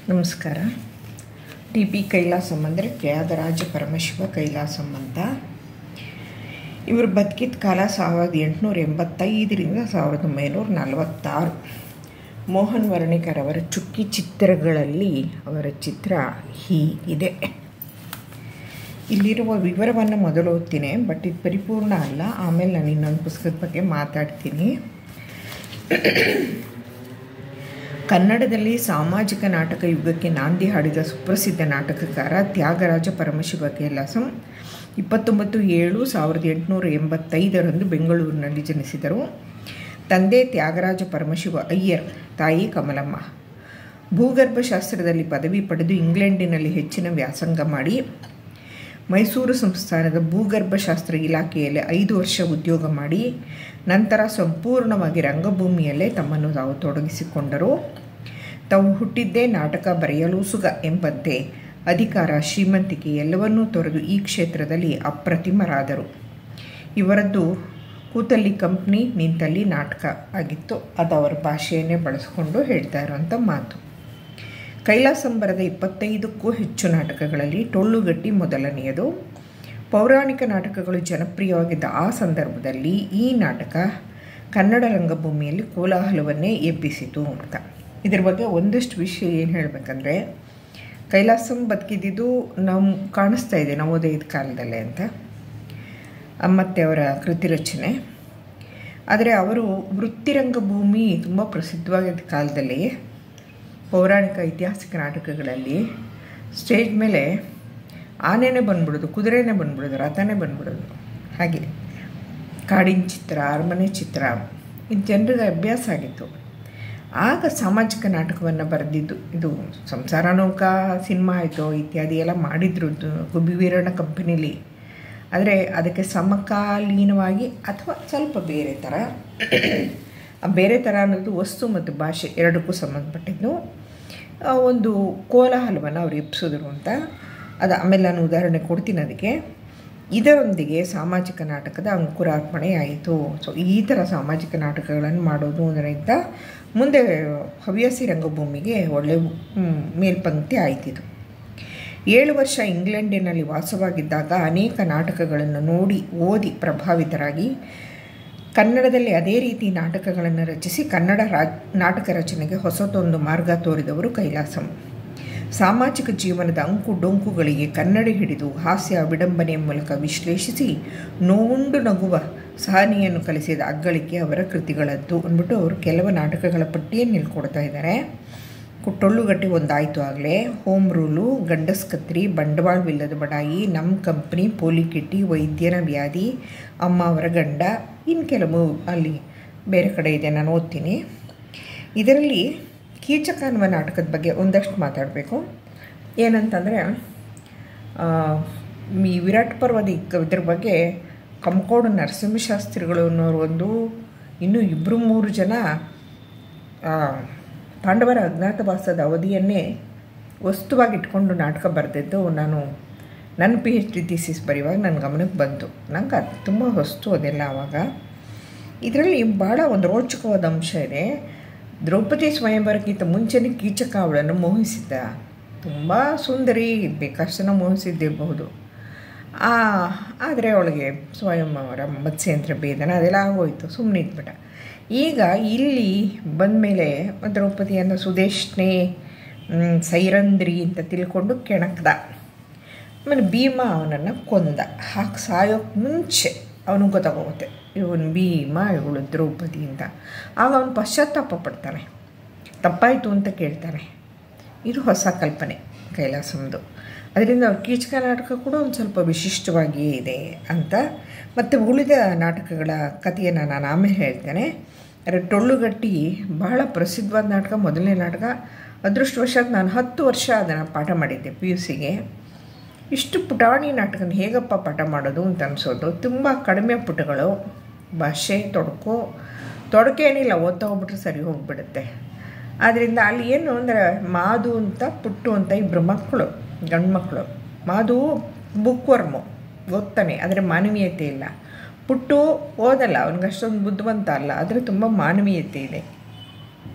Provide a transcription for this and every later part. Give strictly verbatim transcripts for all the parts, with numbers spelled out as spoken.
ನಮಸ್ಕಾರ. T P Kailasam ಅಂದರೆ ತ್ಯಾಗರಾಜ ಪರಮಶಿವ ಕೈಲಾಸಂ ಅಂತ. ಇವರು ಬದುಕಿದ ಕಾಲ ಸಾವಿರದ ಎಂಟುನೂರ ಎಂಬತ್ತೈದರಿಂದ ಸಾವಿರದ ಒಂಬೈನೂರ ನಲವತ್ತಾರು. ಮೋಹನ್ ವರ್ಣೇಕರ್ ಅವರ ಚುಕ್ಕಿ ಚಿತ್ರಗಳಲ್ಲಿ ಅವರ ಚಿತ್ರ ಹೀಗಿದೆ. ಇಲ್ಲಿರುವ ವಿವರವನ್ನು ಮೊದಲು ಓದ್ತೀನಿ, ಬಟ್ ಇದು ಪರಿಪೂರ್ಣ ಅಲ್ಲ. ಆಮೇಲೆ ನಾನು ಇನ್ನೊಂದು ಪುಸ್ತಕದ ಬಗ್ಗೆ ಮಾತಾಡ್ತೀನಿ. ಕನ್ನಡದಲ್ಲಿ ಸಾಮಾಜಿಕ ನಾಟಕ ಯುಗಕ್ಕೆ ನಾಂದಿ ಹಾಡಿದ ಸುಪ್ರಸಿದ್ಧ ನಾಟಕಕಾರ ತ್ಯಾಗರಾಜ ಪರಮಶಿವ ಕೈಲಾಸಂ ಇಪ್ಪತ್ತೊಂಬತ್ತು ಏಳು ಸಾವಿರದ ಎಂಟುನೂರ ಎಂಬತ್ತೈದರಂದು ಬೆಂಗಳೂರಿನಲ್ಲಿ ಜನಿಸಿದರು. ತಂದೆ ತ್ಯಾಗರಾಜ ಪರಮಶಿವ ಅಯ್ಯರ್, ತಾಯಿ ಕಮಲಮ್ಮ. ಭೂಗರ್ಭಶಾಸ್ತ್ರದಲ್ಲಿ ಪದವಿ ಪಡೆದು ಇಂಗ್ಲೆಂಡಿನಲ್ಲಿ ಹೆಚ್ಚಿನ ವ್ಯಾಸಂಗ ಮಾಡಿ ಮೈಸೂರು ಸಂಸ್ಥಾನದ ಭೂಗರ್ಭಶಾಸ್ತ್ರ ಇಲಾಖೆಯಲ್ಲಿ ಐದು ವರ್ಷ ಉದ್ಯೋಗ ಮಾಡಿ ನಂತರ ಸಂಪೂರ್ಣವಾಗಿ ರಂಗಭೂಮಿಯಲ್ಲೇ ತಮ್ಮನ್ನು ತಾವು ತೊಡಗಿಸಿಕೊಂಡರು. ತಾವು ಹುಟ್ಟಿದ್ದೇ ನಾಟಕ ಬರೆಯಲು ಸುಗ ಎಂಬಂತೆ ಅಧಿಕಾರ, ಶ್ರೀಮಂತಿಕೆ ಎಲ್ಲವನ್ನೂ ತೊರೆದು ಈ ಕ್ಷೇತ್ರದಲ್ಲಿ ಅಪ್ರತಿಮರಾದರು. ಇವರದ್ದು ಕೂತಲ್ಲಿ ಕಂಪ್ನಿ, ನಿಂತಲ್ಲಿ ನಾಟಕ ಆಗಿತ್ತು. ಅದು ಅವರ ಭಾಷೆಯನ್ನೇ ಬಳಸಿಕೊಂಡು ಹೇಳ್ತಾ ಇರುವಂಥ ಮಾತು. ಕೈಲಾಸಂ ಬರೆದ ಇಪ್ಪತ್ತೈದಕ್ಕೂ ಹೆಚ್ಚು ನಾಟಕಗಳಲ್ಲಿ ಟೊಳ್ಳುಗಟ್ಟಿ ಮೊದಲನೆಯದು. ಪೌರಾಣಿಕ ನಾಟಕಗಳು ಜನಪ್ರಿಯವಾಗಿದ್ದ ಆ ಸಂದರ್ಭದಲ್ಲಿ ಈ ನಾಟಕ ಕನ್ನಡ ರಂಗಭೂಮಿಯಲ್ಲಿ ಕೋಲಾಹಲವನ್ನೇ ಎಬ್ಬಿಸಿತು ಅಂತ. ಇದ್ರ ಬಗ್ಗೆ ಒಂದಷ್ಟು ವಿಷಯ ಏನು ಹೇಳಬೇಕಂದ್ರೆ, ಕೈಲಾಸಂ ಬದುಕಿದ್ದು ನಾವು ಕಾಣಿಸ್ತಾ ಇದೆ ನವೋದಯದ ಕಾಲದಲ್ಲೇ ಅಂತ, ಮತ್ತು ಅವರ ಕೃತಿ ರಚನೆ. ಆದರೆ ಅವರು ವೃತ್ತಿರಂಗಭೂಮಿ ತುಂಬ ಪ್ರಸಿದ್ಧವಾಗಿದ್ದ ಕಾಲದಲ್ಲಿ ಪೌರಾಣಿಕ ಐತಿಹಾಸಿಕ ನಾಟಕಗಳಲ್ಲಿ ಸ್ಟೇಜ್ ಮೇಲೆ ಆನೆನೇ ಬಂದ್ಬಿಡೋದು, ಕುದುರೆನೇ ಬಂದ್ಬಿಡೋದು, ರಥನೇ ಬಂದ್ಬಿಡೋದು. ಹಾಗೆ ಕಾಡಿನ ಚಿತ್ರ, ಅರಮನೆ ಚಿತ್ರ ಇದು ಜನರಿಗೆ ಅಭ್ಯಾಸ ಆಗಿತ್ತು. ಆಗ ಸಾಮಾಜಿಕ ನಾಟಕವನ್ನು ಬರೆದಿದ್ದು. ಇದು ಸಂಸಾರ ನೌಕಾ ಸಿನಿಮಾ ಆಯಿತು, ಇತ್ಯಾದಿ ಎಲ್ಲ ಮಾಡಿದ್ರು ಗುಬ್ಬಿ ವೀರಣ್ಣ ಕಂಪನಿಲಿ. ಆದರೆ ಅದಕ್ಕೆ ಸಮಕಾಲೀನವಾಗಿ ಅಥವಾ ಸ್ವಲ್ಪ ಬೇರೆ ಥರ, ಬೇರೆ ಥರ ಅನ್ನೋದು ವಸ್ತು ಮತ್ತು ಭಾಷೆ ಎರಡಕ್ಕೂ ಸಂಬಂಧಪಟ್ಟಿದ್ದು ಒಂದು ಕೋಲಾಹಲವನ್ನು ಅವ್ರು ಎಬ್ಸಿದ್ರು ಅಂತ. ಅದು ಆಮೇಲೆ ನಾನು ಉದಾಹರಣೆ ಕೊಡ್ತೀನಿ ಅದಕ್ಕೆ. ಇದರೊಂದಿಗೆ ಸಾಮಾಜಿಕ ನಾಟಕದ ಅಂಕುರಾರ್ಪಣೆ ಆಯಿತು. ಸೊ ಈ ಥರ ಸಾಮಾಜಿಕ ನಾಟಕಗಳನ್ನು ಮಾಡೋದು ಅದರಿಂದ ಮುಂದೆ ಹವ್ಯಾಸಿ ರಂಗಭೂಮಿಗೆ ಒಳ್ಳೆಯ ಮೇಲ್ಪಂಕ್ತಿ ಆಯ್ತಿದ್ದು. ಏಳು ವರ್ಷ ಇಂಗ್ಲೆಂಡಿನಲ್ಲಿ ವಾಸವಾಗಿದ್ದಾಗ ಅನೇಕ ನಾಟಕಗಳನ್ನು ನೋಡಿ ಓದಿ ಪ್ರಭಾವಿತರಾಗಿ ಕನ್ನಡದಲ್ಲಿ ಅದೇ ರೀತಿ ನಾಟಕಗಳನ್ನು ರಚಿಸಿ ಕನ್ನಡ ರಾಜ್ ನಾಟಕ ರಚನೆಗೆ ಹೊಸತೊಂದು ಮಾರ್ಗ ತೋರಿದವರು ಕೈಲಾಸಂ. ಸಾಮಾಜಿಕ ಜೀವನದ ಅಂಕು ಡೊಂಕುಗಳಿಗೆ ಕನ್ನಡಿ ಹಿಡಿದು ಹಾಸ್ಯ ವಿಡಂಬನೆಯ ಮೂಲಕ ವಿಶ್ಲೇಷಿಸಿ ನೋವುಂಡು ನಗುವ ಸಹನೆಯನ್ನು ಕಲಿಸಿದ ಅಗ್ಗಳಿಕೆ ಅವರ ಕೃತಿಗಳದ್ದು ಅಂದ್ಬಿಟ್ಟು ಅವರು ಕೆಲವು ನಾಟಕಗಳ ಪಟ್ಟಿಯನ್ನು ನಿಲ್ಕೊಡ್ತಾ ಇದ್ದಾರೆ. ಟೊಳ್ಳುಗಟ್ಟಿ ಒಂದಾಯಿತು ಆಗಲೇ, ಹೋಮ್ ರೂಲು, ಗಂಡಸ್ಕತ್ರಿ, ಬಂಡವಾಳವಿಲ್ಲದ ಬಡಾಯಿ, ನಮ್ಮ ಕಂಪ್ನಿ, ಪೋಲಿಕಿಟ್ಟಿ, ವೈದ್ಯನ ವ್ಯಾಧಿ, ಅಮ್ಮ ಅವರ ಗಂಡ, ಇನ್ನು ಕೆಲವು ಅಲ್ಲಿ ಬೇರೆ ಕಡೆ ಇದೆ, ನಾನು ಓದ್ತೀನಿ. ಇದರಲ್ಲಿ ಕೀಚಕ ಅನ್ನುವ ನಾಟಕದ ಬಗ್ಗೆ ಒಂದಷ್ಟು ಮಾತಾಡಬೇಕು. ಏನಂತಂದರೆ, ಈ ವಿರಾಟ್ ಪರ್ವದ ಇದ್ರ ಬಗ್ಗೆ ಕಂಕೋಡು ನರಸಿಂಹಶಾಸ್ತ್ರಿಗಳು ಅನ್ನೋರು ಒಂದು ಇನ್ನೂ ಇಬ್ಬರು ಮೂರು ಜನ ಪಾಂಡವರ ಅಜ್ಞಾತವಾಸದ ಅವಧಿಯನ್ನೇ ವಸ್ತುವಾಗಿಟ್ಕೊಂಡು ನಾಟಕ ಬರೆದಿದ್ದು ನಾನು ನನ್ನ ಪಿ ಎಚ್ ಡಿ ಥೀಸಿಸ್ ಬರೆಯುವಾಗ ನನ್ನ ಗಮನಕ್ಕೆ ಬಂತು. ನಂಗೆ ಅದು ತುಂಬ ಹೊಸ್ತು ಅದೆಲ್ಲ ಆವಾಗ. ಇದರಲ್ಲಿ ಭಾಳ ಒಂದು ರೋಚಕವಾದ ಅಂಶ ಇದೆ. ದ್ರೌಪದಿ ಸ್ವಯಂವರಕ್ಕಿಂತ ಮುಂಚೆನೇ ಕೀಚಕ ಅವಳನ್ನು ಮೋಹಿಸಿದ್ದ. ತುಂಬ ಸುಂದರಿ, ಬೇಕಷ್ಟು ಜನ ಮೋಹಿಸಿದ್ದಿರಬಹುದು. ಆದರೆ ಅವಳಿಗೆ ಸ್ವಯಂವರ, ಮತ್ಸ್ಯಂತ್ರ ಭೇದನ ಅದೆಲ್ಲ ಆಗೋಯ್ತು, ಸುಮ್ಮನೆ ಇದ್ಬಿಟ್ಟ. ಈಗ ಇಲ್ಲಿ ಬಂದಮೇಲೆ ದ್ರೌಪದಿಯನ್ನು ಸುದೇಶ್ನೆ, ಸೈರಂದ್ರಿ ಅಂತ ತಿಳ್ಕೊಂಡು ಕೆಣಕ್ದ. ಆಮೇಲೆ ಭೀಮ ಅವನನ್ನು ಕೊಂದ. ಹಾಕಿ ಸಾಯೋಕ್ಕೆ ಮುಂಚೆ ಅವನಿಗೆ ಗೊತ್ತಾಗೋಗುತ್ತೆ ಇವನು ಭೀಮ, ಇವಳು ದ್ರೌಪದಿ ಅಂತ. ಆಗ ಅವನು ಪಶ್ಚಾತ್ತಾಪ ಪಡ್ತಾನೆ, ತಪ್ಪಾಯಿತು ಅಂತ ಕೇಳ್ತಾನೆ. ಇದು ಹೊಸ ಕಲ್ಪನೆ ಕೈಲಾಸಂದು. ಅದರಿಂದ ಅವ್ರ ಕೀಚಕ ನಾಟಕ ಕೂಡ ಒಂದು ಸ್ವಲ್ಪ ವಿಶಿಷ್ಟವಾಗಿಯೇ ಇದೆ ಅಂತ. ಮತ್ತು ಉಳಿದ ನಾಟಕಗಳ ಕಥೆಯನ್ನು ನಾನು ಆಮೇಲೆ ಹೇಳ್ತೇನೆ. ಆದರೆ ಟೊಳ್ಳುಗಟ್ಟಿ ಬಹಳ ಪ್ರಸಿದ್ಧವಾದ ನಾಟಕ, ಮೊದಲನೇ ನಾಟಕ. ಅದೃಷ್ಟವಶಾತ್ ನಾನು ಹತ್ತು ವರ್ಷ ಅದನ್ನು ಪಾಠ ಮಾಡಿದ್ದೆ ಪಿ ಯು ಸಿಗೆ. ಇಷ್ಟು ಪುಟಾಣಿ ನಾಟಕನ ಹೇಗಪ್ಪ ಪಾಠ ಮಾಡೋದು ಅಂತ ಅನಿಸೋದು. ತುಂಬ ಕಡಿಮೆ ಪುಟಗಳು, ಭಾಷೆ ತೊಡಕು ತೊಡಕೇನಿಲ್ಲ, ಓದ್ತಾ ಹೋಗ್ಬಿಟ್ರೆ ಸರಿ ಹೋಗಿಬಿಡುತ್ತೆ. ಆದ್ದರಿಂದ ಅಲ್ಲಿ ಏನು ಅಂದರೆ, ಮಾದು ಅಂತ ಪುಟ್ಟು ಅಂತ ಇಬ್ಬರು ಮಕ್ಕಳು, ಗಂಡು ಮಕ್ಕಳು. ಮಾದು ಬುಕ್ ವರ್ಮು, ಓದ್ತಾನೆ, ಆದರೆ ಮಾನವೀಯತೆ ಇಲ್ಲ. ಪುಟ್ಟು ಓದಲ್ಲ, ಅವನಿಗೆ ಅಷ್ಟೊಂದು ಬುದ್ಧಿವಂತ ಅಲ್ಲ, ಆದರೆ ತುಂಬ ಮಾನವೀಯತೆ ಇದೆ.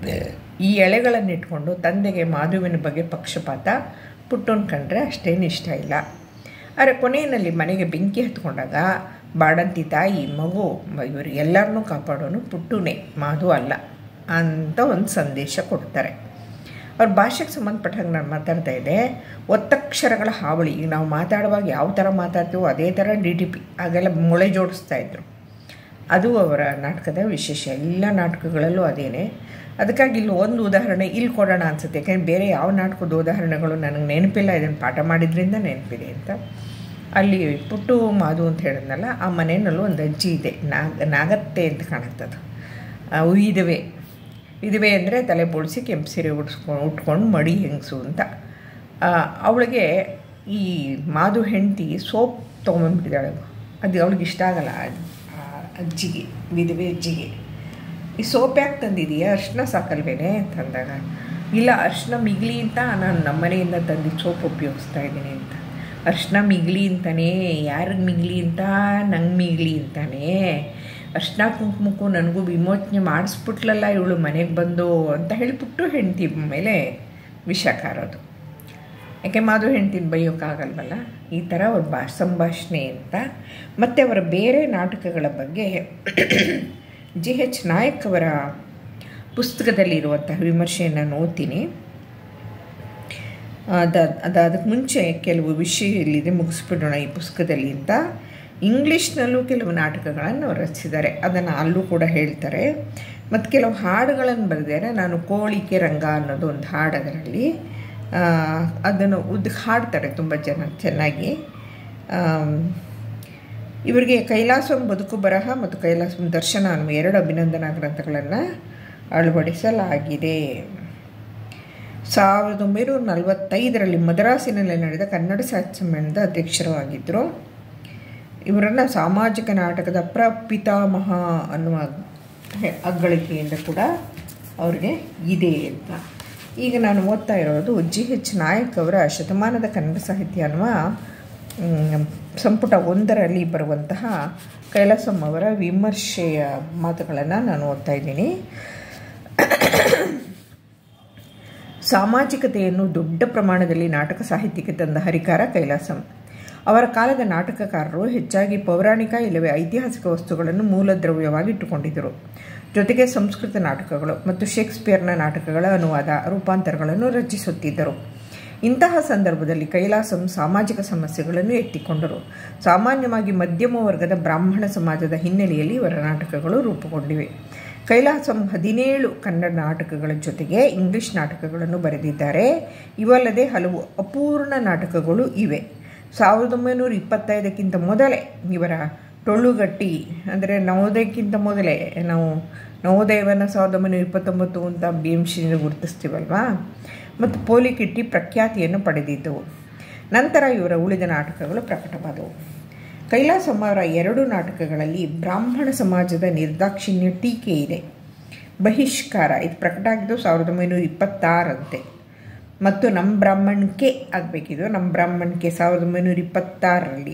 ಈ ಎಳೆಗಳನ್ನಿಟ್ಕೊಂಡು ತಂದೆಗೆ ಮಾಧುವಿನ ಬಗ್ಗೆ ಪಕ್ಷಪಾತ, ಪುಟ್ಟನ ಕಂಡ್ರೆ ಅಷ್ಟೇನು ಇಷ್ಟ ಇಲ್ಲ. ಆದರೆ ಕೊನೆಯಲ್ಲಿ ಮನೆಗೆ ಬೆಂಕಿ ಹತ್ಕೊಂಡಾಗ ಬಾಡಂತಿ ತಾಯಿ ಮಗು ಇವರು ಎಲ್ಲರನ್ನೂ ಕಾಪಾಡೋನು ಪುಟ್ಟುನೇ, ಮಾಧು ಅಲ್ಲ ಅಂತ ಒಂದು ಸಂದೇಶ ಕೊಡ್ತಾರೆ. ಅವ್ರ ಭಾಷೆಗೆ ಸಂಬಂಧಪಟ್ಟಾಗ ನಾನು ಮಾತಾಡ್ತಾ ಇದ್ದೆ, ಒತ್ತಕ್ಷರಗಳ ಹಾವಳಿ. ಈಗ ನಾವು ಮಾತಾಡುವಾಗ ಯಾವ ಥರ ಮಾತಾಡ್ತೀವೋ ಅದೇ ಥರ ಡಿ ಟಿ ಪಿ ಆಗೆಲ್ಲ ಮೊಳೆ ಜೋಡಿಸ್ತಾಯಿದ್ರು. ಅದು ಅವರ ನಾಟಕದ ವಿಶೇಷ. ಎಲ್ಲ ನಾಟಕಗಳಲ್ಲೂ ಅದೇನೆ. ಅದಕ್ಕಾಗಿ ಇಲ್ಲಿ ಒಂದು ಉದಾಹರಣೆ ಇಲ್ಲಿ ಕೊಡೋಣ ಅನಿಸುತ್ತೆ, ಯಾಕೆಂದರೆ ಬೇರೆ ಯಾವ ನಾಟಕದ ಉದಾಹರಣೆಗಳು ನನಗೆ ನೆನಪಿಲ್ಲ, ಇದನ್ನು ಪಾಠ ಮಾಡಿದ್ರಿಂದ ನೆನಪಿದೆ ಅಂತ. ಅಲ್ಲಿ ಪುಟ್ಟು ಮಾಧು ಅಂತ ಹೇಳಿದ್ನಲ್ಲ, ಆ ಮನೆಯಲ್ಲೂ ಒಂದು ಅಜ್ಜಿ ಇದೆ, ನಾಗ ನಾಗತ್ತೆ ಅಂತ ಕಾಣುತ್ತದು. ವಿಧವೆ ವಿಧವೆ ಅಂದರೆ ತಲೆ ಬೋಳಿಸಿ ಕೆಂಪು ಸೀರೆ ಉಡ್ಸ್ಕೊಂಡು ಉಟ್ಕೊಂಡು ಮಡಿ ಹೆಂಗಸು ಅಂತ. ಅವಳಿಗೆ ಈ ಮಾಧು ಹೆಂಡತಿ ಸೋಪ್ ತೊಗೊಂಬಂದ್ಬಿಟ್ಟಿದ್ದಾಳೆ. ಅದು ಅವಳಿಗೆ ಇಷ್ಟ ಆಗಲ್ಲ ಅಜ್ಜಿಗೆ, ವಿಧವೆ ಅಜ್ಜಿಗೆ. ಈ ಸೋಪ್ ಯಾಕೆ ತಂದಿದೀಯಾ, ಅರ್ಶಿನ ಸಾಕಲ್ವೇನೆ ಅಂತಂದಾಗ, ಇಲ್ಲ ಅರ್ಶಿನ ಮಿಗ್ಲಿ ಅಂತ ನಾನು ನಮ್ಮ ಮನೆಯಿಂದ ತಂದು ಸೋಪ್ ಉಪಯೋಗಿಸ್ತಾ ಇದ್ದೀನಿ ಅಂತ. ಅರ್ಶಿನ ಮಿಗ್ಲಿ ಅಂತಾನೆ, ಯಾರಿಗೆ ಮಿಗ್ಲಿ ಅಂತ, ನಂಗೆ ಮಿಗ್ಲಿ ಅಂತಾನೆ. ಅರ್ಶಿನ ಕುಂಕುಮಕ್ಕೂ ನನಗೂ ವಿಮೋಚನೆ ಮಾಡಿಸ್ಬಿಟ್ಲಲ್ಲ ಇವಳು ಮನೆಗೆ ಬಂದು ಅಂತ ಹೇಳಿಬಿಟ್ಟು ಹೆಂಡತಿ ಮೇಲೆ ವಿಷ ಕಾರೋದು. ಯಾಕೆ ಮಾಧು ಹೆಂಡ್ತಿನ ಬೈಯೋಕ್ಕಾಗಲ್ವಲ್ಲ. ಈ ಥರ ಅವ್ರ ಬಾ ಸಂಭಾಷಣೆ ಅಂತ. ಮತ್ತು ಅವರ ಬೇರೆ ನಾಟಕಗಳ ಬಗ್ಗೆ ಜಿ ಎಚ್ ನಾಯಕ್ ಅವರ ಪುಸ್ತಕದಲ್ಲಿರುವಂತಹ ವಿಮರ್ಶೆಯನ್ನು ಓದ್ತೀನಿ. ಅದ ಅದು ಅದಕ್ಕೆ ಮುಂಚೆ ಕೆಲವು ವಿಷಯ ಇಲ್ಲಿದೆ, ಮುಗಿಸ್ಬಿಡೋಣ ಈ ಪುಸ್ತಕದಲ್ಲಿ ಅಂತ. ಇಂಗ್ಲೀಷ್ನಲ್ಲೂ ಕೆಲವು ನಾಟಕಗಳನ್ನು ಅವರು ರಚಿಸಿದ್ದಾರೆ, ಅದನ್ನು ಅಲ್ಲೂ ಕೂಡ ಹೇಳ್ತಾರೆ. ಮತ್ತು ಕೆಲವು ಹಾಡುಗಳನ್ನು ಬರೆದಿದ್ದಾರೆ. ನಾನು ಕೋಳಿಕೆ ರಂಗ ಅನ್ನೋದು ಒಂದು ಹಾಡು, ಅದರಲ್ಲಿ ಅದನ್ನು ಉದ್ ಹಾಡ್ತಾರೆ ತುಂಬ ಜನ ಚೆನ್ನಾಗಿ. ಇವರಿಗೆ ಕೈಲಾಸಂ ಬದುಕು ಬರಹ ಮತ್ತು ಕೈಲಾಸಂ ದರ್ಶನ ಅನ್ನುವ ಎರಡು ಅಭಿನಂದನಾ ಗ್ರಂಥಗಳನ್ನು ಅಳವಡಿಸಲಾಗಿದೆ. ಸಾವಿರದ ಒಂಬೈನೂರ ನಲವತ್ತೈದರಲ್ಲಿ ಮದ್ರಾಸಿನಲ್ಲಿ ನಡೆದ ಕನ್ನಡ ಸಾಹಿತ್ಯ ಸಮ್ಮೇಳನದ ಅಧ್ಯಕ್ಷರು ಆಗಿದ್ದರು. ಇವರನ್ನು ಸಾಮಾಜಿಕ ನಾಟಕದ ಪ್ರಪಿತಾಮಹ ಅನ್ನುವ ಅಗ್ಗಳಿಕೆಯಿಂದ ಕೂಡ ಅವ್ರಿಗೆ ಇದೆ ಅಂತ. ಈಗ ನಾನು ಓದ್ತಾ ಇರೋದು ಜಿ ಎಚ್ ನಾಯಕ್ ಅವರ ಶತಮಾನದ ಕನ್ನಡ ಸಾಹಿತ್ಯ ಅನ್ನುವ ಸಂಪುಟ ಒಂದರಲ್ಲಿ ಬರುವಂತಹ ಕೈಲಾಸಂ ಅವರ ವಿಮರ್ಶೆಯ ಮಾತುಗಳನ್ನು ನಾನು ಓದ್ತಾ ಇದ್ದೀನಿ. ಸಾಮಾಜಿಕತೆಯನ್ನು ದೊಡ್ಡ ಪ್ರಮಾಣದಲ್ಲಿ ನಾಟಕ ಸಾಹಿತ್ಯಕ್ಕೆ ತಂದ ಹರಿಕಾರ ಕೈಲಾಸಂ. ಅವರ ಕಾಲದ ನಾಟಕಕಾರರು ಹೆಚ್ಚಾಗಿ ಪೌರಾಣಿಕ ಇಲ್ಲವೇ ಐತಿಹಾಸಿಕ ವಸ್ತುಗಳನ್ನು ಮೂಲದ್ರವ್ಯವಾಗಿ ಇಟ್ಟುಕೊಂಡಿದ್ದರು. ಜೊತೆಗೆ ಸಂಸ್ಕೃತ ನಾಟಕಗಳು ಮತ್ತು ಶೇಕ್ಸ್ಪಿಯರ್ನ ನಾಟಕಗಳ ಅನುವಾದ ರೂಪಾಂತರಗಳನ್ನು ರಚಿಸುತ್ತಿದ್ದರು. ಇಂತಹ ಸಂದರ್ಭದಲ್ಲಿ ಕೈಲಾಸಂ ಸಾಮಾಜಿಕ ಸಮಸ್ಯೆಗಳನ್ನು ಎತ್ತಿಕೊಂಡರು. ಸಾಮಾನ್ಯವಾಗಿ ಮಧ್ಯಮ ವರ್ಗದ ಬ್ರಾಹ್ಮಣ ಸಮಾಜದ ಹಿನ್ನೆಲೆಯಲ್ಲಿ ಇವರ ನಾಟಕಗಳು ರೂಪುಗೊಂಡಿವೆ. ಕೈಲಾಸಂ ಹದಿನೇಳು ಕನ್ನಡ ನಾಟಕಗಳ ಜೊತೆಗೆ ಇಂಗ್ಲಿಷ್ ನಾಟಕಗಳನ್ನು ಬರೆದಿದ್ದಾರೆ. ಇವಲ್ಲದೆ ಹಲವು ಅಪೂರ್ಣ ನಾಟಕಗಳು ಇವೆ. ಸಾವಿರದ ಒಂಬೈನೂರ ಇಪ್ಪತ್ತೈದಕ್ಕಿಂತ ಮೊದಲೇ ಇವರ ಟೊಳ್ಳುಗಟ್ಟಿ, ಅಂದರೆ ನವೋದಯಕ್ಕಿಂತ ಮೊದಲೇ ನಾವು ನವೋದಯವನ್ನು ಸಾವಿರದ ಒಂಬೈನೂರ ಇಪ್ಪತ್ತೊಂಬತ್ತು ಅಂತ ಬಿ ಎಂ ಶ್ರೀನಿಂದ ಗುರುತಿಸ್ತೀವಲ್ವಾ, ಮತ್ತು ಪೋಲಿಕಿಟ್ಟಿ ಪ್ರಖ್ಯಾತಿಯನ್ನು ಪಡೆದಿದ್ದವು. ನಂತರ ಇವರ ಉಳಿದ ನಾಟಕಗಳು ಪ್ರಕಟವಾದವು. ಕೈಲಾಸಂ ಅವರ ಎರಡು ನಾಟಕಗಳಲ್ಲಿ ಬ್ರಾಹ್ಮಣ ಸಮಾಜದ ನಿರ್ದಾಕ್ಷಿಣ್ಯ ಟೀಕೆ ಇದೆ. ಬಹಿಷ್ಕಾರ ಇದು ಪ್ರಕಟ ಆಗಿದ್ದು ಸಾವಿರದ ಒಂಬೈನೂರ ಇಪ್ಪತ್ತಾರಂತೆ, ಮತ್ತು ನಮ್ಮ ಬ್ರಾಹ್ಮಣಕ್ಕೆ ಆಗಬೇಕಿದ್ದು ನಮ್ಮ ಬ್ರಾಹ್ಮಣಕ್ಕೆ ಸಾವಿರದ ಒಂಬೈನೂರ ಇಪ್ಪತ್ತಾರರಲ್ಲಿ.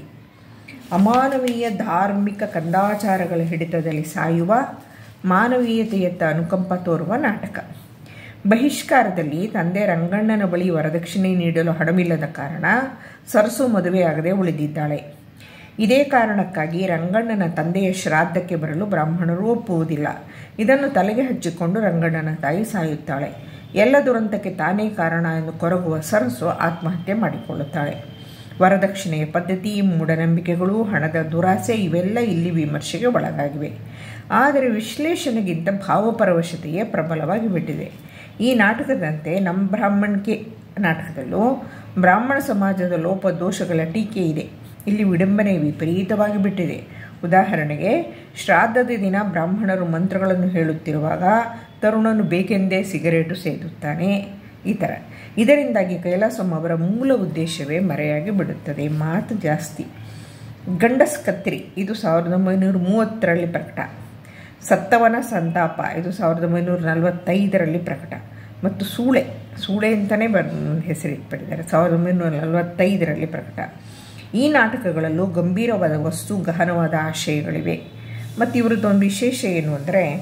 ಅಮಾನವೀಯ ಧಾರ್ಮಿಕ ಕಂದಾಚಾರಗಳ ಹಿಡಿತದಲ್ಲಿ ಸಾಯುವ, ಮಾನವೀಯತೆಯತ್ತ ಅನುಕಂಪ ತೋರುವ ನಾಟಕ. ಬಹಿಷ್ಕಾರದಲ್ಲಿ ತಂದೆ ರಂಗಣ್ಣನ ಬಳಿ ವರದಕ್ಷಿಣೆ ನೀಡಲು ಹಣವಿಲ್ಲದ ಕಾರಣ ಸರಸು ಮದುವೆಯಾಗದೆ ಉಳಿದಿದ್ದಾಳೆ. ಇದೇ ಕಾರಣಕ್ಕಾಗಿ ರಂಗಣ್ಣನ ತಂದೆಯ ಶ್ರಾದ್ದಕ್ಕೆ ಬರಲು ಬ್ರಾಹ್ಮಣರು ಒಪ್ಪುವುದಿಲ್ಲ. ಇದನ್ನು ತಲೆಗೆ ಹಚ್ಚಿಕೊಂಡು ರಂಗಣ್ಣನ ತಾಯಿ ಸಾಯುತ್ತಾಳೆ. ಎಲ್ಲ ದುರಂತಕ್ಕೆ ತಾನೇ ಕಾರಣ ಎಂದು ಕೊರಗುವ ಸರಸು ಆತ್ಮಹತ್ಯೆ ಮಾಡಿಕೊಳ್ಳುತ್ತಾಳೆ. ವರದಕ್ಷಿಣೆಯ ಪದ್ಧತಿ, ಮೂಢನಂಬಿಕೆಗಳು, ಹಣದ ದುರಾಸೆ ಇವೆಲ್ಲ ಇಲ್ಲಿ ವಿಮರ್ಶೆಗೆ ಒಳಗಾಗಿವೆ. ಆದರೆ ವಿಶ್ಲೇಷಣೆಗಿಂತ ಭಾವಪರವಶತೆಯೇ ಪ್ರಬಲವಾಗಿ ಬಿಟ್ಟಿದೆ. ಈ ನಾಟಕದಂತೆ ನಮ್ಮ ಬ್ರಾಹ್ಮಣಿಕೆ ನಾಟಕದಲ್ಲೂ ಬ್ರಾಹ್ಮಣ ಸಮಾಜದ ಲೋಪದೋಷಗಳ ಟೀಕೆ ಇದೆ. ಇಲ್ಲಿ ವಿಡಂಬನೆ ವಿಪರೀತವಾಗಿ ಬಿಟ್ಟಿದೆ. ಉದಾಹರಣೆಗೆ, ಶ್ರಾದ್ದದ ದಿನ ಬ್ರಾಹ್ಮಣರು ಮಂತ್ರಗಳನ್ನು ಹೇಳುತ್ತಿರುವಾಗ ತರುಣನು ಬೇಕೆಂದೇ ಸಿಗರೇಟು ಸೇದುತ್ತಾನೆ. ಈ ಥರ ಇದರಿಂದಾಗಿ ಕೈಲಾಸಂ ಅವರ ಮೂಲ ಉದ್ದೇಶವೇ ಮರೆಯಾಗಿ ಬಿಡುತ್ತದೆ. ಮಾತು ಜಾಸ್ತಿ. ಗಂಡಸ್ ಕತ್ರಿ ಇದು ಸಾವಿರದ ಒಂಬೈನೂರ ಮೂವತ್ತರಲ್ಲಿ ಪ್ರಕಟ. ಸತ್ತವನ ಸಂತಾಪ ಇದು ಸಾವಿರದ ಒಂಬೈನೂರ ನಲವತ್ತೈದರಲ್ಲಿ ಪ್ರಕಟ. ಮತ್ತು ಸೂಳೆ ಸೂಳೆ ಅಂತಲೇ ಬರ್ ಹೆಸರಿಟ್ಬಿಟ್ಟಿದ್ದಾರೆ, ಸಾವಿರದ ಒಂಬೈನೂರ ನಲವತ್ತೈದರಲ್ಲಿ ಪ್ರಕಟ. ಈ ನಾಟಕಗಳಲ್ಲೂ ಗಂಭೀರವಾದ ವಸ್ತು ಗಹನವಾದ ಆಶಯಗಳಿವೆ. ಮತ್ತು ಇವರದ್ದೊಂದು ವಿಶೇಷ ಏನು ಅಂದರೆ,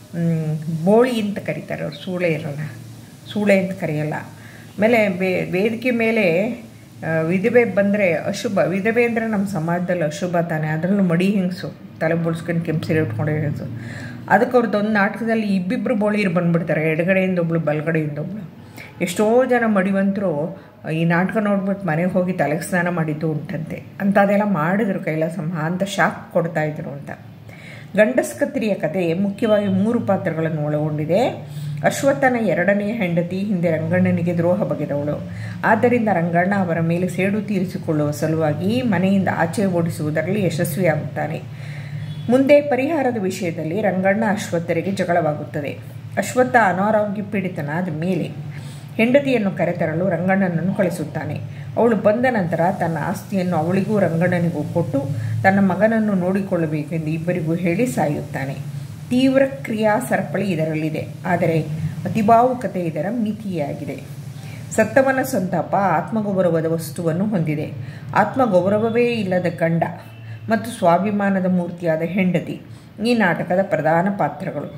ಬೋಳಿ ಅಂತ ಕರೀತಾರೆ ಅವ್ರು, ಸೂಳೆ ಇರಲ್ಲ, ಸೂಳೆ ಅಂತ ಕರೆಯಲ್ಲ. ಆಮೇಲೆ ವೇದಿಕೆ ಮೇಲೆ ವಿಧವೆ ಬಂದರೆ ಅಶುಭ. ವಿಧವೆ ಅಂದರೆ ನಮ್ಮ ಸಮಾಜದಲ್ಲಿ ಅಶುಭ ತಾನೆ, ಅದರಲ್ಲೂ ಮಡಿ ಹೆಂಗಸು, ತಲೆ ಬೋಳ್ಸ್ಕೊಂಡು ಕೆಂಪು ಸೀರೆ ಉಟ್ಕೊಂಡೋ ಹೆಂಗಸು. ಅದಕ್ಕೆ ಅವ್ರದ್ದು ಒಂದು ನಾಟಕದಲ್ಲಿ ಇಬ್ಬಿಬ್ಬರು ಬೋಳಿರು ಬಂದುಬಿಡ್ತಾರೆ, ಎಡಗಡೆಯಿಂದ ಒಬ್ಳು ಬಲಗಡೆಯಿಂದ ಒಬ್ಳು. ಎಷ್ಟೋ ಜನ ಮಡಿವಂತರು ಈ ನಾಟಕ ನೋಡ್ಬಿಟ್ಟು ಮನೆಗೆ ಹೋಗಿ ತಲೆಗೆ ಸ್ನಾನ ಮಾಡಿದ್ದು ಉಂಟಂತೆ. ಅಂಥದ್ದೆಲ್ಲ ಮಾಡಿದ್ರು ಕೈಲಾಸಮ್ಮ, ಅಂತ ಶಾಕ್ ಕೊಡ್ತಾಯಿದ್ರು ಅಂತ. ಗಂಡಸ್ಕತ್ರಿಯ ಕತೆ ಮುಖ್ಯವಾಗಿ ಮೂರು ಪಾತ್ರಗಳನ್ನು ಒಳಗೊಂಡಿದೆ. ಅಶ್ವತ್ಥನ ಎರಡನೆಯ ಹೆಂಡತಿ ಹಿಂದೆ ರಂಗಣ್ಣನಿಗೆ ದ್ರೋಹ ಬಗೆದವಳು. ಆದ್ದರಿಂದ ರಂಗಣ್ಣ ಅವರ ಮೇಲೆ ಸೇಡು ತೀರಿಸಿಕೊಳ್ಳುವ ಸಲುವಾಗಿ ಮನೆಯಿಂದ ಆಚೆ ಓಡಿಸುವುದರಲ್ಲಿ ಯಶಸ್ವಿಯಾಗುತ್ತಾನೆ. ಮುಂದೆ ಪರಿಹಾರದ ವಿಷಯದಲ್ಲಿ ರಂಗಣ್ಣ ಅಶ್ವತ್ಥರಿಗೆ ಜಗಳವಾಗುತ್ತದೆ. ಅಶ್ವತ್ಥ ಅನಾರೋಗ್ಯ ಪೀಡಿತನಾದ ಮೇಲೆ ಹೆಂಡತಿಯನ್ನು ಕರೆತರಲು ರಂಗಣ್ಣನನ್ನು ಕಳಿಸುತ್ತಾನೆ. ಅವಳು ಬಂದ ನಂತರ ತನ್ನ ಆಸ್ತಿಯನ್ನು ಅವಳಿಗೂ ರಂಗಣ್ಣನಿಗೂ ಕೊಟ್ಟು ತನ್ನ ಮಗನನ್ನು ನೋಡಿಕೊಳ್ಳಬೇಕೆಂದು ಇಬ್ಬರಿಗೂ ಹೇಳಿ ಸಾಯುತ್ತಾನೆ. ತೀವ್ರ ಕ್ರಿಯಾ ಸರಪಳಿ ಇದರಲ್ಲಿದೆ, ಆದರೆ ಅತಿಭಾವುಕತೆ ಇದರ ಮಿತಿಯಾಗಿದೆ. ಸತ್ತವನ ಸಂತಾಪ ಆತ್ಮಗೌರವದ ವಸ್ತುವನ್ನು ಹೊಂದಿದೆ. ಆತ್ಮಗೌರವವೇ ಇಲ್ಲದ ಗಂಡ ಮತ್ತು ಸ್ವಾಭಿಮಾನದ ಮೂರ್ತಿಯಾದ ಹೆಂಡತಿ ಈ ನಾಟಕದ ಪ್ರಧಾನ ಪಾತ್ರಗಳು.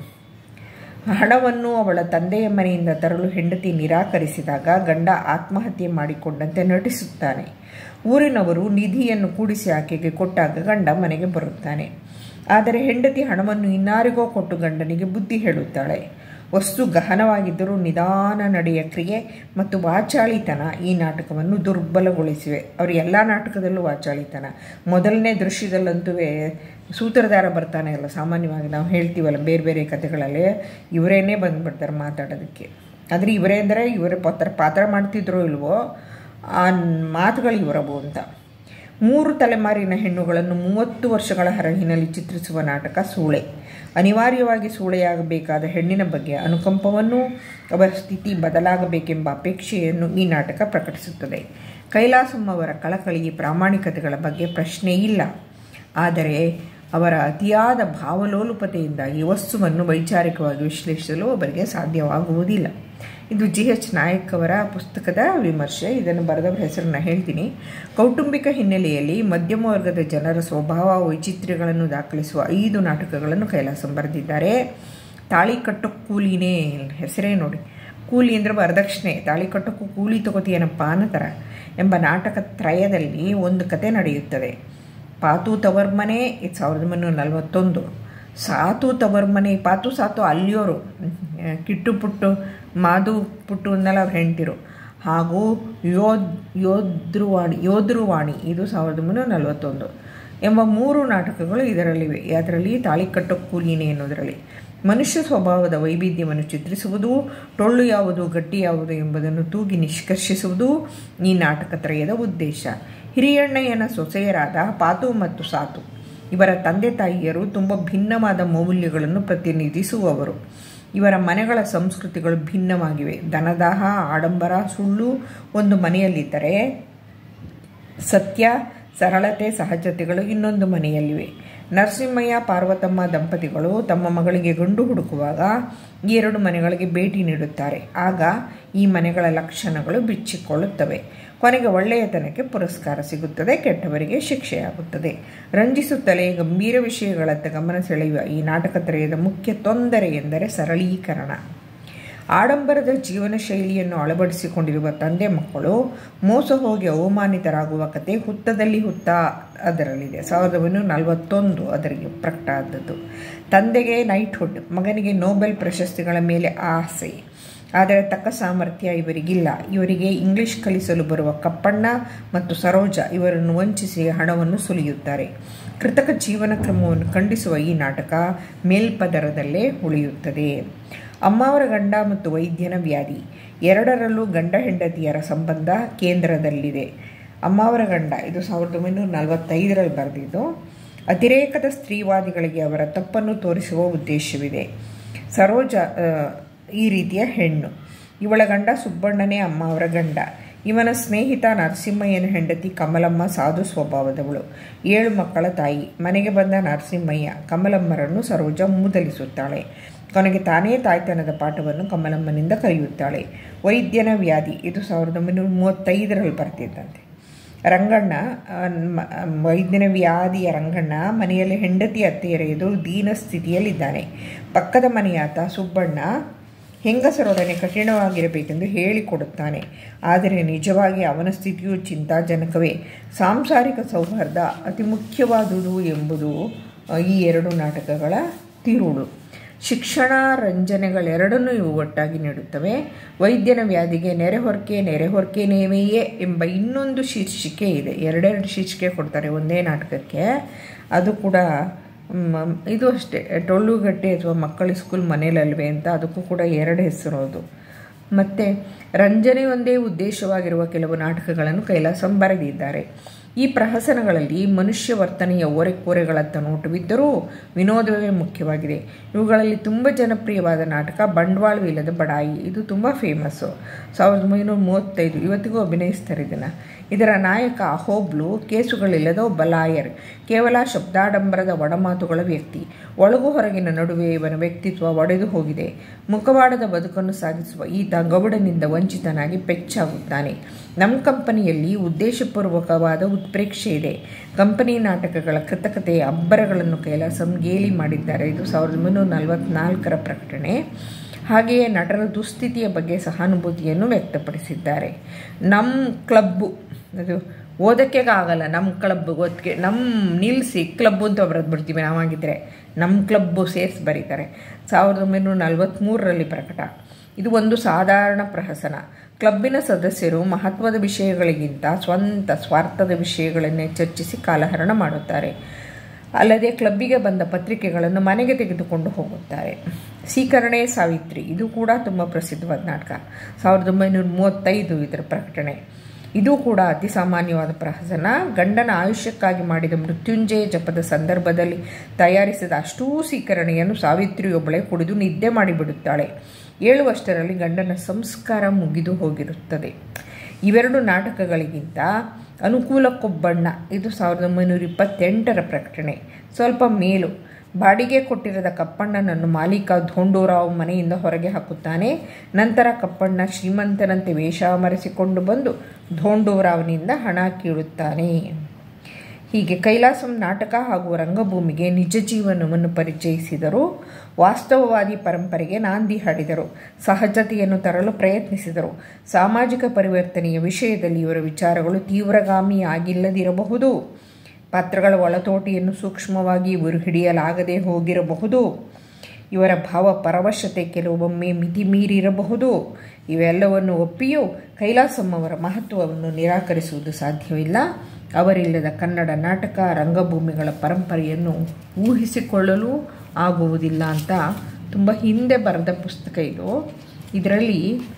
ಹಣವನ್ನು ಅವಳ ತಂದೆಯ ಮನೆಯಿಂದ ತರಲು ಹೆಂಡತಿ ನಿರಾಕರಿಸಿದಾಗ ಗಂಡ ಆತ್ಮಹತ್ಯೆ ಮಾಡಿಕೊಂಡಂತೆ ನಟಿಸುತ್ತಾನೆ. ಊರಿನವರು ನಿಧಿಯನ್ನು ಕೂಡಿಸಿ ಆಕೆಗೆ ಕೊಟ್ಟಾಗ ಗಂಡ ಮನೆಗೆ ಬರುತ್ತಾನೆ. ಆದರೆ ಹೆಂಡತಿ ಹಣವನ್ನು ಇನ್ನಾರಿಗೋ ಕೊಟ್ಟು ಗಂಡನಿಗೆ ಬುದ್ಧಿ ಹೇಳುತ್ತಾಳೆ. ವಸ್ತು ಗಹನವಾಗಿದ್ದರೂ ನಿಧಾನ ನಡೆಯ ಕ್ರಿಯೆ ಮತ್ತು ವಾಚಾಳಿತನ ಈ ನಾಟಕವನ್ನು ದುರ್ಬಲಗೊಳಿಸಿವೆ. ಅವರು ಎಲ್ಲ ನಾಟಕದಲ್ಲೂ ವಾಚಾಳಿತನ. ಮೊದಲನೇ ದೃಶ್ಯದಲ್ಲಂತೂ ಸೂತ್ರಧಾರ ಬರ್ತಾನೆ ಅಲ್ಲ, ಸಾಮಾನ್ಯವಾಗಿ ನಾವು ಹೇಳ್ತೀವಲ್ಲ ಬೇರೆ ಬೇರೆ ಕಥೆಗಳಲ್ಲಿ ಇವರೇನೇ ಬಂದುಬಿಡ್ತಾರೆ ಮಾತಾಡೋದಕ್ಕೆ. ಆದರೆ ಇವರೇ ಅಂದರೆ ಇವರೇ ಪಾತ್ರ ಪಾತ್ರ ಮಾಡ್ತಿದ್ರೋ ಇಲ್ವೋ ಆ ಮಾತುಗಳು ಇವರವು ಅಂತ. ಮೂರು ತಲೆಮಾರಿನ ಹೆಣ್ಣುಗಳನ್ನು ಮೂವತ್ತು ವರ್ಷಗಳ ಹರಹಿನಲ್ಲಿ ಚಿತ್ರಿಸುವ ನಾಟಕ ಸೂಳೆ. ಅನಿವಾರ್ಯವಾಗಿ ಸೂಳೆಯಾಗಬೇಕಾದ ಹೆಣ್ಣಿನ ಬಗ್ಗೆ ಅನುಕಂಪವನ್ನು, ಅವರ ಸ್ಥಿತಿ ಬದಲಾಗಬೇಕೆಂಬ ಅಪೇಕ್ಷೆಯನ್ನು ಈ ನಾಟಕ ಪ್ರಕಟಿಸುತ್ತದೆ. ಕೈಲಾಸಮ್ಮ ಅವರ ಕಳಕಳಿ ಪ್ರಾಮಾಣಿಕತೆಗಳ ಬಗ್ಗೆ ಪ್ರಶ್ನೆ ಇಲ್ಲ. ಆದರೆ ಅವರ ಅತಿಯಾದ ಭಾವಲೋಲುಪತೆಯಿಂದಾಗಿ ವಸ್ತುವನ್ನು ವೈಚಾರಿಕವಾಗಿ ವಿಶ್ಲೇಷಿಸಲು ಅವರಿಗೆ ಸಾಧ್ಯವಾಗುವುದಿಲ್ಲ. ಇದು ಜಿ ಎಚ್ ನಾಯಕ್ ಅವರ ಪುಸ್ತಕದ ವಿಮರ್ಶೆ. ಇದನ್ನು ಬರೆದವರ ಹೆಸರನ್ನು ಹೇಳ್ತೀನಿ. ಕೌಟುಂಬಿಕ ಹಿನ್ನೆಲೆಯಲ್ಲಿ ಮಧ್ಯಮ ವರ್ಗದ ಜನರ ಸ್ವಭಾವ ವೈಚಿತ್ರ್ಯಗಳನ್ನು ದಾಖಲಿಸುವ ಐದು ನಾಟಕಗಳನ್ನು ಕೈಲಾಸಂ ಬರೆದಿದ್ದಾರೆ. ತಾಳಿ ಕಟ್ಟೋ ಕೂಲಿನೇ ಹೆಸರೇ ನೋಡಿ, ಕೂಲಿ ಅಂದರೆ ವರದಕ್ಷಿಣೆ, ತಾಳಿ ಕಟ್ಟೋಕ್ಕೂ ಕೂಲಿ ತಗೋತೀಯನಪ್ಪ ಅನ್ನೋ ಎಂಬ ನಾಟಕ ತ್ರಯದಲ್ಲಿ ಒಂದು ಕತೆ ನಡೆಯುತ್ತದೆ. ಪಾತು ತವರ್ಮನೆ ಇದು ಸಾವಿರದ ಒಂಬೈನೂರ ನಲವತ್ತೊಂದು. ಸಾತು ತವರ್ಮನೆ, ಪಾತು ಸಾತು ಅಲ್ಲಿಯೋರು, ಕಿಟ್ಟು ಪುಟ್ಟು ಮಾದು ಪುಟ್ಟು ಅನ್ನೆಲ್ಲ ಅವ್ರು ಹೆಂಡ್ತಿರು. ಹಾಗೂ ಯೋಧ್ ಯೋಧ್ರುವಾಣಿ ಯೋಧ್ರುವಾಣಿ ಇದು ಸಾವಿರದ ಒಂಬೈನೂರ ನಲವತ್ತೊಂದು ಎಂಬ ಮೂರು ನಾಟಕಗಳು ಇದರಲ್ಲಿವೆ. ಅದರಲ್ಲಿ ತಾಳಿ ಕಟ್ಟೋ ಕೂಲಿನೇ ಎನ್ನುವುದರಲ್ಲಿ ಮನುಷ್ಯ ಸ್ವಭಾವದ ವೈವಿಧ್ಯವನ್ನು ಚಿತ್ರಿಸುವುದು, ಟೊಳ್ಳು ಯಾವುದು ಗಟ್ಟಿ ಯಾವುದು ಎಂಬುದನ್ನು ತೂಗಿ ನಿಷ್ಕರ್ಷಿಸುವುದು ಈ ನಾಟಕ ತ್ರಯದ ಉದ್ದೇಶ. ಹಿರಿಯಣ್ಣಯ್ಯನ ಸೊಸೆಯರಾದ ಪಾತು ಮತ್ತು ಸಾತು ಇವರ ತಂದೆ ತಾಯಿಯರು ತುಂಬ ಭಿನ್ನವಾದ ಮೌಲ್ಯಗಳನ್ನು ಪ್ರತಿನಿಧಿಸುವವರು. ಇವರ ಮನೆಗಳ ಸಂಸ್ಕೃತಿಗಳು ಭಿನ್ನವಾಗಿವೆ. ಧನದಾಹ, ಆಡಂಬರ, ಸುಳ್ಳು ಒಂದು ಮನೆಯಲ್ಲಿದ್ದರೆ ಸತ್ಯ, ಸರಳತೆ, ಸಹಜತೆಗಳು ಇನ್ನೊಂದು ಮನೆಯಲ್ಲಿವೆ. ನರಸಿಂಹಯ್ಯ ಪಾರ್ವತಮ್ಮ ದಂಪತಿಗಳು ತಮ್ಮ ಮಗಳಿಗೆ ಗಂಡು ಹುಡುಕುವಾಗ ಈ ಎರಡು ಮನೆಗಳಿಗೆ ಭೇಟಿ ನೀಡುತ್ತಾರೆ. ಆಗ ಈ ಮನೆಗಳ ಲಕ್ಷಣಗಳು ಬಿಚ್ಚಿಕೊಳ್ಳುತ್ತವೆ. ಕೊನೆಗೆ ಒಳ್ಳೆಯತನಕ್ಕೆ ಪುರಸ್ಕಾರ ಸಿಗುತ್ತದೆ, ಕೆಟ್ಟವರಿಗೆ ಶಿಕ್ಷೆಯಾಗುತ್ತದೆ. ರಂಜಿಸುತ್ತಲೇ ಗಂಭೀರ ವಿಷಯಗಳತ್ತ ಗಮನ ಸೆಳೆಯುವ ಈ ನಾಟಕ ತ್ರಯದ ಮುಖ್ಯ ತೊಂದರೆ ಎಂದರೆ ಸರಳೀಕರಣ. ಆಡಂಬರದ ಜೀವನ ಶೈಲಿಯನ್ನು ಅಳವಡಿಸಿಕೊಂಡಿರುವ ತಂದೆ ಮಕ್ಕಳು ಮೋಸ ಹೋಗಿ ಅವಮಾನಿತರಾಗುವ ಕತೆ ಹುತ್ತದಲ್ಲಿ ಹುತ್ತ ಅದರಲ್ಲಿದೆ. ಸಾವಿರದ ಒಂಬೈನೂರ ನಲವತ್ತೊಂದು ಅದರಿಗೆ ಪ್ರಕಟ ಆದದ್ದು. ತಂದೆಗೆ ನೈಟ್ಹುಡ್, ಮಗನಿಗೆ ನೊಬೆಲ್ ಪ್ರಶಸ್ತಿಗಳ ಮೇಲೆ ಆಸೆ. ಆದರೆ ತಕ್ಕ ಸಾಮರ್ಥ್ಯ ಇವರಿಗಿಲ್ಲ. ಇವರಿಗೆ ಇಂಗ್ಲಿಷ್ ಕಲಿಸಲು ಬರುವ ಕಪ್ಪಣ್ಣ ಮತ್ತು ಸರೋಜ ಇವರನ್ನು ವಂಚಿಸಿ ಹಣವನ್ನು ಸುಲಿಯುತ್ತಾರೆ. ಕೃತಕ ಜೀವನ ಕ್ರಮವನ್ನು ಖಂಡಿಸುವ ಈ ನಾಟಕ ಮೇಲ್ಪದರದಲ್ಲೇ ಉಳಿಯುತ್ತದೆ. ಅಮ್ಮಾವರ ಗಂಡ ಮತ್ತು ವೈದ್ಯನ ವ್ಯಾಧಿ ಎರಡರಲ್ಲೂ ಗಂಡ ಹೆಂಡತಿಯರ ಸಂಬಂಧ ಕೇಂದ್ರದಲ್ಲಿದೆ. ಅಮ್ಮಾವರ ಗಂಡ ಇದು ಸಾವಿರದ ಒಂಬೈನೂರ ನಲವತ್ತೈದರಲ್ಲಿ ಬರೆದಿದ್ದು. ಅತಿರೇಕದ ಸ್ತ್ರೀವಾದಿಗಳಿಗೆ ಅವರ ತಪ್ಪನ್ನು ತೋರಿಸುವ ಉದ್ದೇಶವಿದೆ. ಸರೋಜ ಈ ರೀತಿಯ ಹೆಣ್ಣು. ಇವಳ ಗಂಡ ಸುಬ್ಬಣ್ಣನೇ ಅಮ್ಮಾವರ ಗಂಡ. ಇವನ ಸ್ನೇಹಿತ ನರಸಿಂಹಯ್ಯನ ಹೆಂಡತಿ ಕಮಲಮ್ಮ ಸಾಧು ಸ್ವಭಾವದವಳು, ಏಳು ಮಕ್ಕಳ ತಾಯಿ. ಮನೆಗೆ ಬಂದ ನರಸಿಂಹಯ್ಯ ಕಮಲಮ್ಮರನ್ನು ಸರೋಜ ಮೂದಲಿಸುತ್ತಾಳೆ. ಕೊನೆಗೆ ತಾನೇ ತಾಯ್ತನದ ಪಾಠವನ್ನು ಕಮಲಮ್ಮನಿಂದ ಕಲಿಯುತ್ತಾಳೆ. ವೈದ್ಯನ ವ್ಯಾಧಿ ಇದು ಸಾವಿರದ ಒಂಬೈನೂರ ಮೂವತ್ತೈದರಲ್ಲಿ ಬರ್ತಿದ್ದಂತೆ. ರಂಗಣ್ಣ ವೈದ್ಯನ ವ್ಯಾಧಿಯ ರಂಗಣ್ಣ ಮನೆಯಲ್ಲಿ ಹೆಂಡತಿ ಅತ್ತೆಯರ ಎದುರು ದೀನ ಸ್ಥಿತಿಯಲ್ಲಿದ್ದಾನೆ. ಪಕ್ಕದ ಮನೆಯಾತ ಸುಬ್ಬಣ್ಣ ಹೆಂಗಸರೊಡನೆ ಕಠಿಣವಾಗಿರಬೇಕೆಂದು ಹೇಳಿಕೊಡುತ್ತಾನೆ. ಆದರೆ ನಿಜವಾಗಿ ಅವನ ಸ್ಥಿತಿಯು ಚಿಂತಾಜನಕವೇ. ಸಾಂಸಾರಿಕ ಸೌಹಾರ್ದ ಅತಿ ಮುಖ್ಯವಾದುದು ಎಂಬುದು ಈ ಎರಡು ನಾಟಕಗಳ ತಿರುಳು. ಶಿಕ್ಷಣ ರಂಜನೆಗಳೆರಡನ್ನೂ ಇವು ಒಟ್ಟಾಗಿ ನೀಡುತ್ತವೆ. ವೈದ್ಯನ ವ್ಯಾಧಿಗೆ ನೆರೆಹೊರಕೆ ನೆರೆಹೊರಕೆ ನೇವೆಯೇ ಎಂಬ ಇನ್ನೊಂದು ಶೀರ್ಷಿಕೆ ಇದೆ. ಎರಡೆರಡು ಶೀರ್ಷಿಕೆ ಕೊಡ್ತಾರೆ ಒಂದೇ ನಾಟಕಕ್ಕೆ. ಅದು ಕೂಡ ಇದು ಅಷ್ಟೇ, ಟೊಳ್ಳುಗಟ್ಟೆ ಅಥವಾ ಮಕ್ಕಳ ಸ್ಕೂಲ್ ಮನೇಲಲ್ವೇ ಅಂತ, ಅದಕ್ಕೂ ಕೂಡ ಎರಡು ಹೆಸರು ಅದು. ಮತ್ತು ರಂಜನೆಯೊಂದೇ ಉದ್ದೇಶವಾಗಿರುವ ಕೆಲವು ನಾಟಕಗಳನ್ನು ಕೈಲಾಸಂ ಬರೆದಿದ್ದಾರೆ. ಈ ಪ್ರಹಸನಗಳಲ್ಲಿ ಮನುಷ್ಯ ವರ್ತನೆಯ ಓರೆಕೋರೆಗಳತ್ತ ನೋಟವಿದ್ದರೂ ವಿನೋದವೇ ಮುಖ್ಯವಾಗಿದೆ. ಇವುಗಳಲ್ಲಿ ತುಂಬ ಜನಪ್ರಿಯವಾದ ನಾಟಕ ಬಂಡವಾಳವಿಲ್ಲದ ಬಡಾಯಿ. ಇದು ತುಂಬ ಫೇಮಸ್ಸು. ಸಾವಿರದ ಒಂಬೈನೂರ ಮೂವತ್ತೈದು ಇವತ್ತಿಗೂ ಅಭಿನಯಿಸ್ತಾರೆ ಇದನ್ನು. ಇದರ ನಾಯಕ ಅಹೋಬ್ಲು ಕೇಸುಗಳಿಲ್ಲದ ಒಬ್ಬ ಲಾಯರ್, ಕೇವಲ ಶಬ್ದಾಡಂಬರದ ಒಡಮಾತುಗಳ ವ್ಯಕ್ತಿ. ಒಳಗು ಹೊರಗಿನ ನಡುವೆ ಇವನ ವ್ಯಕ್ತಿತ್ವ ಒಡೆದು ಹೋಗಿದೆ. ಮುಖವಾಡದ ಬದುಕನ್ನು ಸಾಗಿಸುವ ಈತ ಗೌಡನಿಂದ ವಂಚಿತನಾಗಿ ಪೆಚ್ಚಾಗುತ್ತಾನೆ. ನಮ್ಮ ಕಂಪನಿಯಲ್ಲಿ ಉದ್ದೇಶಪೂರ್ವಕವಾದ ಉತ್ಪ್ರೇಕ್ಷೆ ಇದೆ. ಕಂಪನಿ ನಾಟಕಗಳ ಕೃತಕತೆಯ ಅಬ್ಬರಗಳನ್ನು ಕೈಲಾಸಂ ಗೇಲಿ ಮಾಡಿದ್ದಾರೆ. ಇದು ಸಾವಿರದ ಒಂಬೈನೂರ ನಲವತ್ನಾಲ್ಕರ ಪ್ರಕಟಣೆ. ಹಾಗೆಯೇ ನಟರ ದುಸ್ಥಿತಿಯ ಬಗ್ಗೆ ಸಹಾನುಭೂತಿಯನ್ನು ವ್ಯಕ್ತಪಡಿಸಿದ್ದಾರೆ. ನಮ್ಮ ಕ್ಲಬ್ಬು, ಅದು ಓದಕ್ಕೆ ಆಗಲ್ಲ, ನಮ್ಮ ಕ್ಲಬ್ ಓದಕ್ಕೆ ನಮ್ಮ ನಿಲ್ಲಿಸಿ ಕ್ಲಬ್ಬು ಅಂತ ಬರೆದು ಬಿಡ್ತೀವಿ ನಾವಾಗಿದ್ದರೆ. ನಮ್ಮ ಕ್ಲಬ್ಬು ಸೇರಿಸಿ ಬರೀತಾರೆ. ಸಾವಿರದ ಒಂಬೈನೂರ ನಲವತ್ತ್ಮೂರರಲ್ಲಿ ಪ್ರಕಟ. ಇದು ಒಂದು ಸಾಧಾರಣ ಪ್ರಹಸನ. ಕ್ಲಬ್ಬಿನ ಸದಸ್ಯರು ಮಹತ್ವದ ವಿಷಯಗಳಿಗಿಂತ ಸ್ವಂತ ಸ್ವಾರ್ಥದ ವಿಷಯಗಳನ್ನೇ ಚರ್ಚಿಸಿ ಕಾಲಹರಣ ಮಾಡುತ್ತಾರೆ. ಅಲ್ಲದೆ ಕ್ಲಬ್ಬಿಗೆ ಬಂದ ಪತ್ರಿಕೆಗಳನ್ನು ಮನೆಗೆ ತೆಗೆದುಕೊಂಡು ಹೋಗುತ್ತಾರೆ. ಸೀಕರಣೆ ಸಾವಿತ್ರಿ, ಇದು ಕೂಡ ತುಂಬ ಪ್ರಸಿದ್ಧವಾದ ನಾಟಕ. ಸಾವಿರದ ಒಂಬೈನೂರ ಮೂವತ್ತೈದು ಇದರ ಪ್ರಕಟಣೆ. ಇದು ಕೂಡ ಅತಿ ಸಾಮಾನ್ಯವಾದ ಪ್ರಹಸನ. ಗಂಡನ ಆಯುಷ್ಯಕ್ಕಾಗಿ ಮಾಡಿದ ಮೃತ್ಯುಂಜಯ ಜಪದ ಸಂದರ್ಭದಲ್ಲಿ ತಯಾರಿಸಿದ ಅಷ್ಟೂ ಸೀಕರಣೆಯನ್ನು ಸಾವಿತ್ರಿಯೊಬ್ಬಳೆ ಕುಡಿದು ನಿದ್ದೆ ಮಾಡಿಬಿಡುತ್ತಾಳೆ. ಏಳುವಷ್ಟರಲ್ಲಿ ಗಂಡನ ಸಂಸ್ಕಾರ ಮುಗಿದು ಹೋಗಿರುತ್ತದೆ. ಇವೆರಡು ನಾಟಕಗಳಿಗಿಂತ ಅನುಕೂಲಕ್ಕೊಬ್ಬಣ್ಣ, ಇದು ಸಾವಿರದ ಒಂಬೈನೂರ ಇಪ್ಪತ್ತೆಂಟರ ಪ್ರಕಟಣೆ, ಸ್ವಲ್ಪ ಮೇಲು. ಬಾಡಿಗೆ ಕೊಟ್ಟಿರದ ಕಪ್ಪಣ್ಣನನ್ನು ಮಾಲೀಕ ಧೋಂಡೂರಾವ್ ಮನೆಯಿಂದ ಹೊರಗೆ ಹಾಕುತ್ತಾನೆ. ನಂತರ ಕಪ್ಪಣ್ಣ ಶ್ರೀಮಂತನಂತೆ ವೇಷ ಮರೆಸಿಕೊಂಡು ಬಂದು ಧೋಂಡೂರಾವ್ನಿಂದ ಹಣ ಕೀಳುತ್ತಾನೆ. ಹೀಗೆ ಕೈಲಾಸಂ ನಾಟಕ ಹಾಗೂ ರಂಗಭೂಮಿಗೆ ನಿಜ ಜೀವನವನ್ನು ಪರಿಚಯಿಸಿದರು. ವಾಸ್ತವವಾದಿ ಪರಂಪರೆಗೆ ನಾಂದಿ ಹಾಡಿದರು. ಸಹಜತೆಯನ್ನು ತರಲು ಪ್ರಯತ್ನಿಸಿದರು. ಸಾಮಾಜಿಕ ಪರಿವರ್ತನೆಯ ವಿಷಯದಲ್ಲಿ ಇವರ ವಿಚಾರಗಳು ತೀವ್ರಗಾಮಿ ಆಗಿಲ್ಲದಿರಬಹುದು. ಪಾತ್ರಗಳ ಒಳತೋಟಿಯನ್ನು ಸೂಕ್ಷ್ಮವಾಗಿ ಇವರು ಹಿಡಿಯಲಾಗದೆ ಹೋಗಿರಬಹುದು. ಇವರ ಭಾವ ಪರವಶತೆ ಕೆಲವೊಮ್ಮೆ ಮಿತಿ ಮೀರಿರಬಹುದು. ಇವೆಲ್ಲವನ್ನು ಒಪ್ಪಿಯೂ ಕೈಲಾಸಂ ಅವರ ಮಹತ್ವವನ್ನು ನಿರಾಕರಿಸುವುದು ಸಾಧ್ಯವಿಲ್ಲ. ಅವರಿಲ್ಲದ ಕನ್ನಡ ನಾಟಕ ರಂಗಭೂಮಿಗಳ ಪರಂಪರೆಯನ್ನು ಊಹಿಸಿಕೊಳ್ಳಲು ಆಗುವುದಿಲ್ಲ ಅಂತ ತುಂಬ ಹಿಂದೆ ಬರೆದ ಪುಸ್ತಕ ಇದು. ಇದರಲ್ಲಿ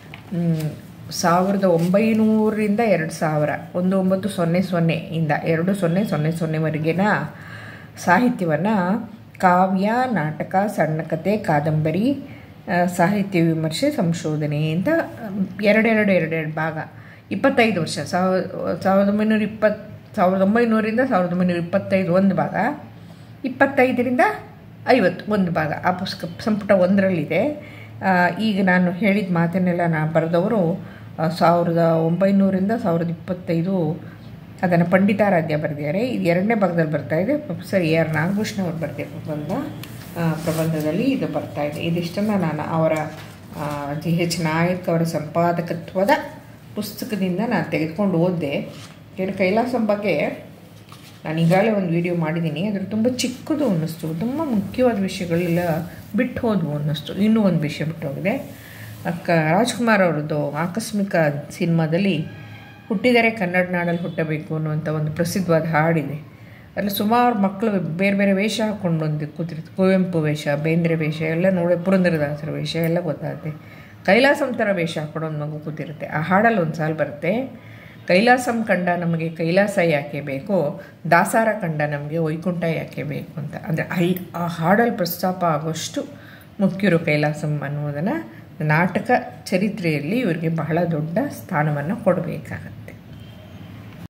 ಸಾವಿರದ ಒಂಬೈನೂರರಿಂದ ಎರಡು ಸಾವಿರ ಒಂದು ಒಂಬತ್ತು ಸೊನ್ನೆ ಸೊನ್ನೆಯಿಂದ ಎರಡು ಸೊನ್ನೆ ಸೊನ್ನೆ ಸೊನ್ನೆವರೆಗಿನ ಸಾಹಿತ್ಯವನ್ನು ಕಾವ್ಯ, ನಾಟಕ, ಸಣ್ಣ ಕತೆ, ಕಾದಂಬರಿ, ಸಾಹಿತ್ಯ ವಿಮರ್ಶೆ, ಸಂಶೋಧನೆ ಅಂತ ಎರಡೆರಡು ಎರಡೆರಡು ಭಾಗ, ಇಪ್ಪತ್ತೈದು ವರ್ಷ ಸಾವ ಸಾವಿರದ ಒಂಬೈನೂರ ಇಪ್ಪತ್ತು ಸಾವಿರದ ಒಂಬೈನೂರಿಂದ ಸಾವಿರದ ಒಂಬೈನೂರ ಇಪ್ಪತ್ತೈದು ಒಂದು ಭಾಗ, ಇಪ್ಪತ್ತೈದರಿಂದ ಐವತ್ತು ಒಂದು ಭಾಗ ಆ ಪುಸ್ತಕ ಸಂಪುಟ ಒಂದರಲ್ಲಿದೆ. ಈಗ ನಾನು ಹೇಳಿದ ಮಾತನ್ನೆಲ್ಲ ನಾನು ಬರೆದವರು ಸಾವಿರದ ಒಂಬೈನೂರಿಂದ ಸಾವಿರದ ಇಪ್ಪತ್ತೈದು ಅದನ್ನು ಪಂಡಿತಾರಾಧ್ಯ ಬರೆದಿದ್ದಾರೆ. ಇದು ಎರಡನೇ ಭಾಗದಲ್ಲಿ ಬರ್ತಾಯಿದೆ. ಪ್ರೊಫೆಸರ್ ಎ ಆರ್ ನಾಗಭೂಷಣ ಅವರು ಬರೆದ ಪ್ರಬಂಧ ಪ್ರಬಂಧದಲ್ಲಿ ಇದು ಬರ್ತಾಯಿದೆ. ಇದಿಷ್ಟನ್ನು ನಾನು ಅವರ ಜಿ ಎಚ್ ನಾಯಕ್ ಅವರ ಸಂಪಾದಕತ್ವದ ಪುಸ್ತಕದಿಂದ ನಾನು ತೆಗೆದುಕೊಂಡು ಓದಿದೆ. ಏನು ಕೈಲಾಸಂ ಬಗ್ಗೆ ನಾನು ಈಗಾಗಲೇ ಒಂದು ವಿಡಿಯೋ ಮಾಡಿದ್ದೀನಿ. ಅದ್ರ ತುಂಬ ಚಿಕ್ಕದು ಅನ್ನಿಸ್ತು, ತುಂಬ ಮುಖ್ಯವಾದ ವಿಷಯಗಳೆಲ್ಲ ಬಿಟ್ಟು ಹೋದವು ಅನ್ನಿಸ್ತು. ಇನ್ನೂ ಒಂದು ವಿಷಯ ಬಿಟ್ಟು ಹೋಗಿದೆ. ಅಕ್ಕ ರಾಜ್ಕುಮಾರ್ ಅವರದ್ದು ಆಕಸ್ಮಿಕ ಸಿನಿಮಾದಲ್ಲಿ ಹುಟ್ಟಿದರೆ ಕನ್ನಡ ನಾಡಲ್ಲಿ ಹುಟ್ಟಬೇಕು ಅನ್ನುವಂಥ ಒಂದು ಪ್ರಸಿದ್ಧವಾದ ಹಾಡಿದೆ. ಅಲ್ಲಿ ಸುಮಾರು ಮಕ್ಕಳು ಬೇರೆ ಬೇರೆ ವೇಷ ಹಾಕ್ಕೊಂಡು ಒಂದು ಕೂತಿರ್ತಾರೆ. ಕುವೆಂಪು ವೇಷ, ಬೇಂದ್ರೆ ವೇಷ ಎಲ್ಲ ನೋಡಿ, ಪುರಂದರದಾಸರ ವೇಷ ಎಲ್ಲ ಗೊತ್ತಾಗುತ್ತೆ. ಕೈಲಾಸಂ ಥರ ವೇಷ ಹಾಕ್ಕೊಂಡು ಒಂದು ಮಗು ಕೂತಿರುತ್ತೆ. ಆ ಹಾಡಲ್ಲಿ ಒಂದು ಸಾಲು ಬರುತ್ತೆ, ಕೈಲಾಸಂ ಕಂಡ ನಮಗೆ ಕೈಲಾಸ ಯಾಕೆ ಬೇಕು, ದಾಸಾರ ಕಂಡ ನಮಗೆ ವೈಕುಂಠ ಯಾಕೆ ಬೇಕು ಅಂತ. ಅಂದರೆ ಅಲ್ಲಿ ಆ ಹಾಡಲ್ಲಿ ಪ್ರಸ್ತಾಪ ಆಗೋಷ್ಟು ಮುಖ್ಯರು ಕೈಲಾಸಂ ಅನ್ನುವುದನ್ನು ನಾಟಕ ಚರಿತ್ರೆಯಲ್ಲಿ ಇವರಿಗೆ ಬಹಳ ದೊಡ್ಡ ಸ್ಥಾನವನ್ನು ಕೊಡಬೇಕಾಗತ್ತೆ.